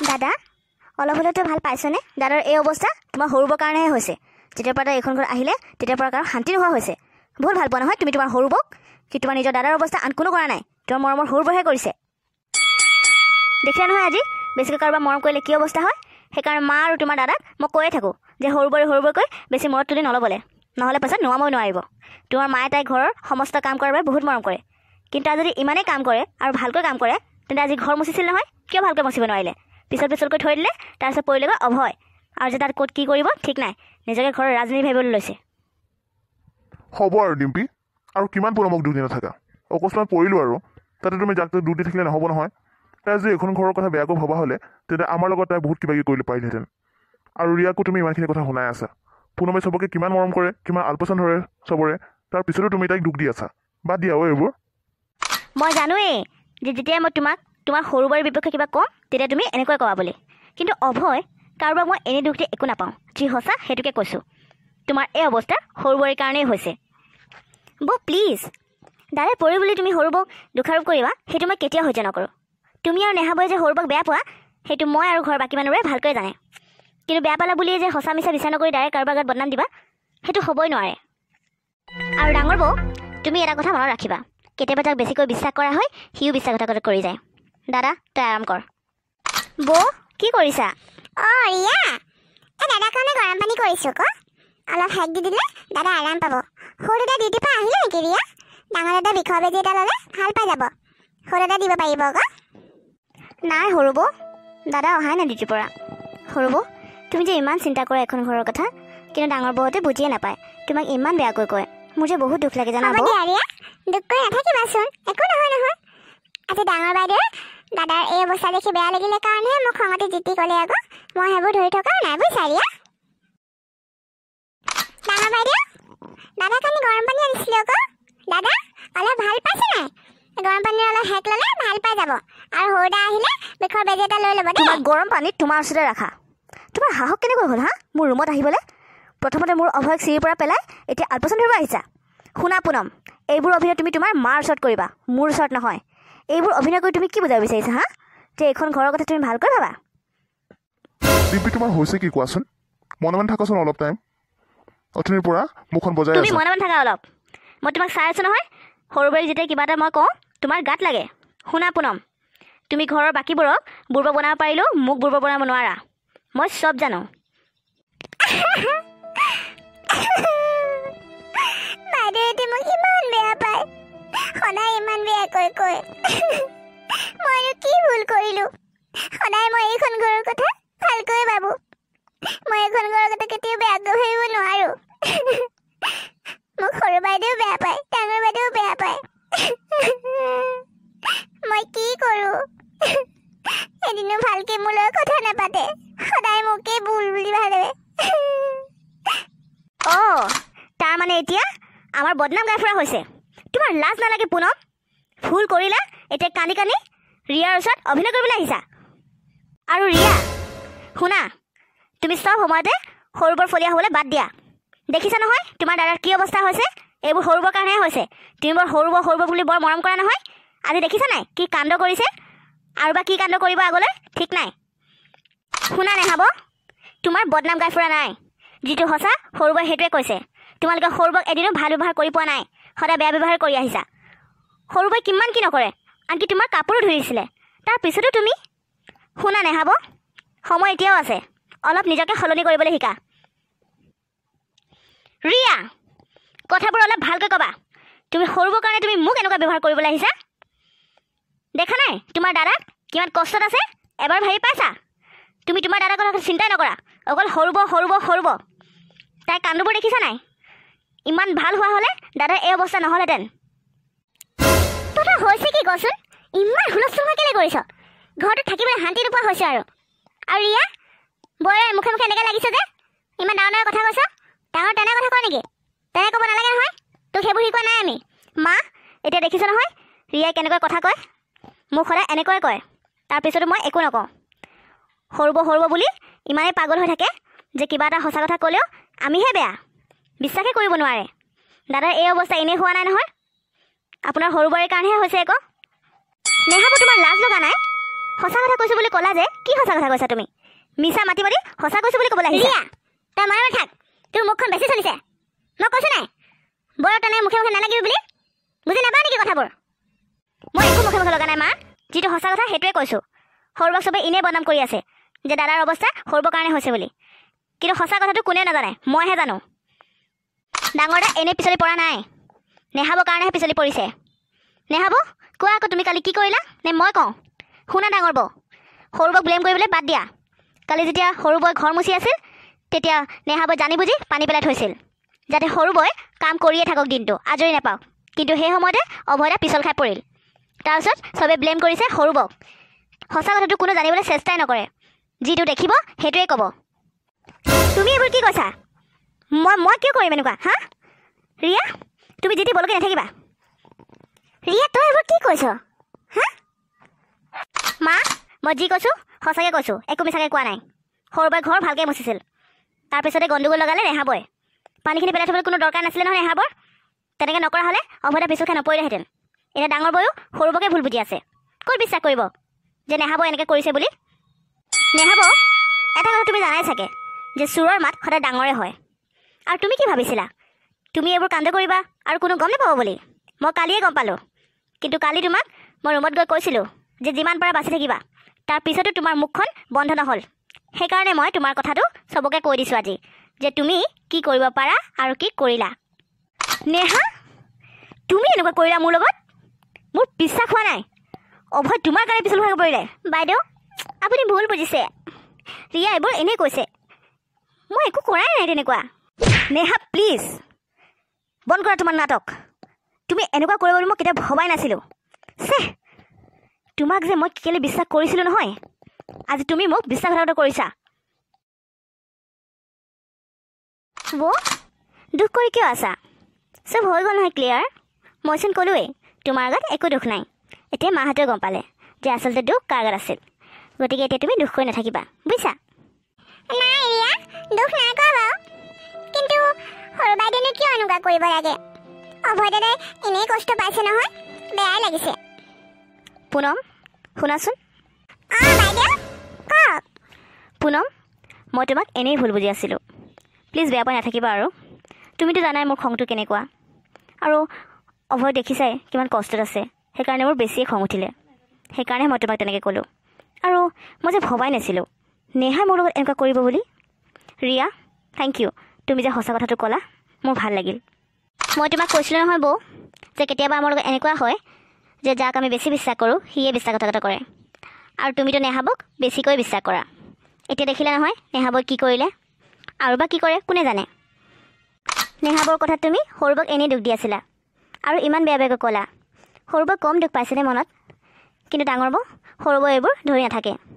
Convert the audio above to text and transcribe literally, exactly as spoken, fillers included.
দাদা অলপ হলেতো ভাল পাইছনে? দাদাৰ এই অৱস্থা তোমাৰ সৰুবৰ কাৰণেহে হৈছে। যেতিয়াৰ পৰা এইখন ঘৰ আহিলে তেতিয়াৰ পৰা কাৰণ শান্তি নোহোৱা হৈছে। বহুত ভাল পোৱা নহয় তুমি তোমাৰ সৰুবক, কি তোমাৰ নিজৰ দাদাৰ অৱস্থা আন কোনো কৰা নাই, তোমাৰ মৰমৰ সৰুবৰহে কৰিছে। দেখিলা নহয় আজি বেছিকৈ কাৰোবাৰ মৰম কৰিলে কি অৱস্থা হয়। সেইকাৰণে মা আৰু তোমাৰ দাদাক মই কৈয়ে থাকোঁ যে সৰুবৰে সৰুবৰকৈ বেছি মৰত তুলি নল'বলৈ, নহ'লে পাছত নোৱামই নোৱাৰিব। তোমাৰ মায়ে তাই ঘৰৰ সমস্ত কাম কৰাৰ বাবে বহুত মৰম কৰে, কিন্তু আজি যদি ইমানেই কাম কৰে আৰু ভালকৈ কাম কৰে তেন্তে আজি ঘৰ মুচিছিল নহয়, কিয় ভালকৈ মুচিব নোৱাৰিলে? পিছত পিছলকৈ থৈ দিলে, তাৰপিছত পৰিলেগৈ অভয়, আৰু যে তাত ক'ত কি কৰিব ঠিক নাই, নিজকে ঘৰৰ ৰাজনীতি ভাবিবলৈ লৈছে। হ'ব আৰু ডিম্পী, আৰু কিমান পুনৰ মোক দুখ দি নাথাকা। অকস্মাত পৰিলোঁ আৰু তাতে তুমি যাক তাক দুখ দি থাকিলে নহ'ব নহয়। তাই যদি এইখন ঘৰৰ কথা বেয়াকৈ ভবা হ'লে তেন্তে আমাৰ লগত তাই বহুত কিবা কিবি কৰিব পাৰিলেহেঁতেন। আৰু ৰিয়াকো তুমি ইমানখিনি কথা শুনাই আছা। পুনমে চবকে কিমান মৰম কৰে, কিমান আলপৈচান ধৰে চবৰে, তাৰ পিছতো তুমি তাইক দুখ দি আছা। বাদ দিয়া অ' এইবোৰ। মই জানোৱেই যে যেতিয়াই মই তোমাক তোমাৰ সৰুবৰৰ বিপক্ষে কিবা কওঁ তেতিয়া তুমি এনেকৈ ক'বা বুলি, কিন্তু অভয় কাৰোবাক মই এনে দুখ দি একো নাপাওঁ। যি সঁচা সেইটোকে কৈছোঁ। তোমাৰ এই অৱস্থা সৰুবৰৰ কাৰণেই হৈছে। বৌ প্লিজ, দাদাই পৰি বুলি তুমি সৰুবক দোষাৰোপ কৰিবা সেইটো মই কেতিয়াও সহ্য নকৰোঁ। তুমি আৰু নেহাবই যে সৰুবক বেয়া পোৱা সেইটো মই আৰু ঘৰৰ বাকী মানুহবোৰে ভালকৈ জানে, কিন্তু বেয়া পালা বুলিয়ে যে সঁচা মিছা বিচাৰ নকৰি ডাইৰেক্ট কাৰোবাৰ গাত বদনাম দিবা সেইটো হ'বই নোৱাৰে। আৰু ডাঙৰ বৌ তুমি এটা কথা মনত ৰাখিবা, কেতিয়াবা যাক বেছিকৈ বিশ্বাস কৰা হয় সিও বিশ্বাসঘাতকতা কৰি যায়। দাদা তই আৰাম কৰ। বৌ কি কৰিছা? অঁ ৰিয়া, এই দাদাৰ কাৰণে গৰম পানী কৰিছোঁ ক, অলপ হেক দি দিলে দাদা আৰাম পাব। সৰু দাদা ডিউটিৰ পৰা আহিলে নেকি ৰিয়া? ডাঙৰ দাদা বিষৰ বেজি এটা ল'লে ভাল পাই যাব। সৰু দাদা দিব পাৰিব আকৌ? নাই সৰু বৌ, দাদা অহাই নাই ডিউটিৰ পৰা। সৰু বৌ তুমি যে ইমান চিন্তা কৰা এখন ঘৰৰ কথা, কিন্তু ডাঙৰ বৌহঁতে বুজিয়ে নাপায়, তোমাক ইমান বেয়াকৈ কয়। মোৰ যে বহুত দুখ লাগে জানা বৌ। ৰিয়া দুখ কৰি নাথাকিবাচোন, একো নহয় নহয়। আজি ডাঙৰ বাইদেৱে দাদাৰ এই অৱস্থা দেখি বেয়া লাগিলে কাৰণেহে মোক খঙতে জিতি ক'লে আকৌ, মই সেইবোৰ ধৰি থকা নাই বুজিছা ৰিয়া। ডাঙৰ বাইদেউ দাদাৰ কাৰণে গৰম পানী আনিছিলোঁ আকৌ। দাদা অলপ ভাল পাইছে নাই? গৰম পানী অলপ হেক ল'লে ভাল পাই যাব, আৰু সৰু দা আহিলে বিষৰ বেজি এটা লৈ ল'ব দেই। তোমাক গৰম পানীত তোমাৰ ওচৰতে ৰাখা। তোমাৰ সাহস কেনেকৈ হ'ল হা মোৰ ৰুমত আহিবলৈ? প্ৰথমতে মোৰ অভয়ক চিৰিৰ পৰা পেলাই এতিয়া আলপৈচান ধৰিব আহিছা। শুনা পুনম, এইবোৰ অভিনয় তুমি তোমাৰ মাৰ ওচৰত কৰিবা, মোৰ ওচৰত নহয়। এইবোৰ অভিনয় কৰি তুমি কি বুজাব বিচাৰিছা হা? যে এইখন ঘৰৰ কথা তুমি ভালকৈ ভাবা। ডিম্পী তোমাৰ হৈছে কি কোৱাচোন? মনে মনে থাকাচোন অলপ টাইম। অথনিৰ পৰা মুখখন বজাই তুমি আছা। মনে মনে থাকা অলপ। মই তোমাক চাই আছোঁ নহয়, সৰুবাৰী যেতিয়া কিবা এটা মই কওঁ তোমাৰ গাত লাগে। শুনা পুনম, তুমি ঘৰৰ বাকীবোৰক বুৰ্বক বনাব পাৰিলেও মোক বুৰ্বক বনাব নোৱাৰা, মই চব জানো। বাইদেউহঁতে মোক ইমান বেয়া পায়, সদায় ইমান বেয়াকৈ কয়। মইনো কি ভুল কৰিলোঁ? সদায় মই এইখন ঘৰৰ কথা ভালকৈ ভাবোঁ। মই এইখন ঘৰৰ কথা কেতিয়াও বেয়াকৈ ভাবিব নোৱাৰোঁ। মোক সৰু বাইদেউ বেয়া পায়, ডাঙৰ বাইদেউ বেয়া পায়। মই কি কৰোঁ? এদিনো ভালকৈ মোৰ লগত কথা নাপাতে, সদায় মোকেই ভুল বুলি ভাবে। অঁ তাৰমানে এতিয়া আমাৰ বদনাম গাই ফুৰা হৈছে। তোমাৰ লাজ নালাগে পুনম? ভুল কৰিলা, এতিয়া কান্দি কান্দি ৰিয়াৰ ওচৰত অভিনয় কৰিবলৈ আহিছা। আৰু ৰিয়া শুনা, তুমি চব সময়তে সৰুবৰ ফলীয়া হ'বলৈ বাদ দিয়া। দেখিছা নহয় তোমাৰ দাদাৰ কি অৱস্থা হৈছে? এইবোৰ সৰুবৰ কাৰণেহে হৈছে। তুমি বৰ সৰুবৰ সৰুবৰ বুলি বৰ মৰম কৰা নহয়, আজি দেখিছা নাই কি কাণ্ড কৰিছে? আৰু বা কি কাণ্ড কৰিব আগলৈ ঠিক নাই। শুনা নেহাব, তোমাৰ বদনাম গাই ফুৰা নাই। যিটো সঁচা সৰুবৰে সেইটোৱে কৈছে। তোমালোকে সৰুবক এদিনো ভাল ব্যৱহাৰ কৰি পোৱা নাই, সদায় বেয়া ব্যৱহাৰ কৰি আহিছা। সৰুবই কিমান কি নকৰে, আনকি তোমাৰ কাপোৰো ধুইছিলে, তাৰপিছতো তুমি। শুনা নেহাব, সময় এতিয়াও আছে, অলপ নিজকে সলনি কৰিবলৈ শিকা। ৰিয়া কথাবোৰ অলপ ভালকৈ ক'বা। তুমি সৰুবৰ কাৰণে তুমি মোক এনেকুৱা ব্যৱহাৰ কৰিবলৈ আহিছা। দেখা নাই তোমাৰ দাদাক কিমান কষ্টত আছে, এবাৰ ভাবি পাইছা? তুমি তোমাৰ দাদাৰ কথা চিন্তাই নকৰা, অকল সৰুব সৰুব সৰুব। তাই কান্দবোৰ দেখিছা নাই? ইমান ভাল হোৱা হ'লে দাদাৰ এই অৱস্থা নহ'লহেঁতেন। তোৰ হৈছে কি কচোন? ইমান হুলস্থুল কেলৈ কৰিছ? ঘৰটোত থাকিবলৈ শান্তি নোপোৱা হৈছে আৰু। আৰু ৰিয়া বৌৰে মুখে মুখে এনেকৈ লাগিছে যে ইমান ডাঙৰ ডাঙৰ কথা কৈছ। ডাঙৰ তেনে কথা কয় নেকি? তেনে ক'ব নালাগে নহয়, তোক সেইবোৰ শিকোৱা নাই আমি। মা এতিয়া দেখিছ নহয় ৰিয়াই কেনেকৈ কথা কয়, মোক সদায় এনেকৈ কয়, তাৰপিছতো মই একো নকওঁ। সৰুব সৰুব বুলি ইমানেই পাগল হৈ থাকে যে কিবা এটা সঁচা কথা ক'লেও আমিহে বেয়া, বিশ্বাসে কৰিব নোৱাৰে। দাদাৰ এই অৱস্থা এনেই হোৱা নাই নহয়, আপোনাৰ সৰুবৰে কাৰণেহে হৈছে আকৌ। নেহাব তোমাৰ লাজ লগা নাই? সঁচা কথা কৈছোঁ বুলি ক'লা যে কি সঁচা কথা কৈছা তুমি মিছা মাতি মাতি সঁচা কৈছোঁ বুলি ক'বলৈ আহিছা ৰিয়া তই মনে মনে থাক তোৰ মুখখন বেছি চলিছে মই কৈছোঁ নাই বৰ তনে মুখে মুখে নালাগিবি বুলি বুজি নাপাওঁ নেকি কথাবোৰ মই একো মুখে মুখে লগা নাই মা যিটো সঁচা কথা সেইটোৱে কৈছোঁ সৰুবাক চবে এনেই বদনাম কৰি আছে যে দাদাৰ অৱস্থা সৰুবৰ কাৰণে হৈছে বুলি কিন্তু সঁচা কথাটো কোনেও নাজানে মইহে জানো ডাঙৰ দা এনেই পিছলি পৰা নাই নেহাবৰ কাৰণেহে পিছলি পৰিছে নেহাব কোৱা আকৌ তুমি কালি কি কৰিলা নে মই কওঁ শুনা ডাঙৰ বৌ সৰুবক ব্লেম কৰিবলৈ বাদ দিয়া কালি যেতিয়া সৰুবই ঘৰ মুচি আছিল তেতিয়া নেহাবই জানি বুজি পানী পেলাই থৈছিল যাতে সৰুবই কাম কৰিয়ে থাকক দিনটো আজৰি নাপাওক কিন্তু সেই সময়তে অভয়দা পিছল খাই পৰিল তাৰপিছত চবে ব্লেম কৰিছে সৰুবক সঁচা কথাটো কোনো জানিবলৈ চেষ্টাই নকৰে যিটো দেখিব সেইটোৱে ক'ব তুমি এইবোৰ কি কৈছা মই মই কিয় কৰিম এনেকুৱা হা ৰিয়া তুমি যিটি বলকে নাথাকিবা ৰিয়া তই এইবোৰ কি কৈছ হা মা মই যি কৈছোঁ সঁচাকৈ কৈছোঁ একো মিছাকৈ কোৱা নাই সৰুবাই ঘৰ ভালকৈ মুচিছিল তাৰপিছতে গণ্ডগোল লগালে নেহাবই পানীখিনি পেলাই থ'বলৈ কোনো দৰকাৰ নাছিলে নহয় নেহাবৰ তেনেকৈ নকৰা হ'লে অভয়দা পিছল খাই নপৰিলেহেঁতেন এতিয়া ডাঙৰ বয়ো সৰুবকে ভুল বুজি আছে ক'ত বিশ্বাস কৰিব যে নেহাব এনেকৈ কৰিছে বুলি নেহাব এটা কথা তুমি জানাই চাগে যে চোৰৰ মাত সদায় ডাঙৰে হয় আৰু তুমি কি ভাবিছিলা তুমি এইবোৰ কাণ্ড কৰিবা আৰু কোনো গম নাপাব বুলি মই কালিয়ে গম পালোঁ কিন্তু কালি তোমাক মই ৰুমত গৈ কৈছিলোঁ যে যিমান পাৰা বাচি থাকিবা তাৰ পিছতো তোমাৰ মুখখন বন্ধ নহ'ল সেইকাৰণে মই তোমাৰ কথাটো চবকে কৈ দিছোঁ আজি যে তুমি কি কৰিব পাৰা আৰু কি কৰিলা নেহা তুমি এনেকুৱা কৰিলা মোৰ লগত মোৰ বিশ্বাস হোৱা নাই অভয় তোমাৰ কাৰণে পিছল হৈ পৰিলে বাইদেউ আপুনি ভুল বুজিছে ৰিয়া এইবোৰ এনেই কৈছে মই একো কৰাই নাই তেনেকুৱা নেহা প্লিজ বন্ধ কৰা তোমাৰ নাটক তুমি এনেকুৱা কৰিব বুলি মই কেতিয়াও ভবাই নাছিলোঁ চেহ তোমাক যে মই কেলৈ বিশ্বাস কৰিছিলোঁ নহয় আজি তুমি মোক বিশ্বাসঘাতকতা কৰিছা বৌ দুখ কৰি কিয় আছা চব হৈ গ'ল নহয় ক্লিয়াৰ মইচোন ক'লোৱেই তোমাৰ আগত একো দুখ নাই এতিয়া মাহঁতেও গম পালে যে আচলতে দুখ কাৰ আগত আছিল গতিকে এতিয়া তুমি দুখ কৰি নাথাকিবা বুজিছা নাই ৰিয়া দুখ নাই কৰা বাৰু কিন্তু সৰু বাইদেউনো কিয় এনেকুৱা কৰিব লাগে অভয় দাদাই এনেই কষ্ট পাইছে নহয় বেয়াই লাগিছে পুনম শুনাচোন অঁ বাইদেউ কওক পুনম মই তোমাক এনেই ভুল বুজি আছিলোঁ প্লিজ বেয়া পাই নাথাকিবা আৰু তুমিতো জানাই মোৰ খংটো কেনেকুৱা আৰু অভয় দেখিছাই কিমান কষ্টত আছে সেইকাৰণে মোৰ বেছিয়ে খং উঠিলে সেইকাৰণে মই তোমাক তেনেকৈ ক'লোঁ আৰু মই যে ভবাই নাছিলোঁ নেহাই মোৰ লগত এনেকুৱা কৰিব বুলি ৰিয়া থেংক ইউ তুমি যে সঁচা কথাটো ক'লা মোৰ ভাল লাগিল মই তোমাক কৈছিলোঁ নহয় বৌ যে কেতিয়াবা আমাৰ লগত এনেকুৱা হয় যে যাক আমি বেছি বিশ্বাস কৰোঁ সিয়ে বিশ্বাসঘাতকতা কৰে আৰু তুমিতো নেহাবক বেছিকৈ বিশ্বাস কৰা এতিয়া দেখিলে নহয় নেহাবই কি কৰিলে আৰু বা কি কৰে কোনে জানে নেহাবৰ কথাত তুমি সৰুবক এনেই দুখ দি আছিলা আৰু ইমান বেয়া বেয়াকৈ ক'লা সৰুবক কম দুখ পাইছেনে মনত কিন্তু ডাঙৰ বৌ সৰুবৌ এইবোৰ ধৰি নাথাকে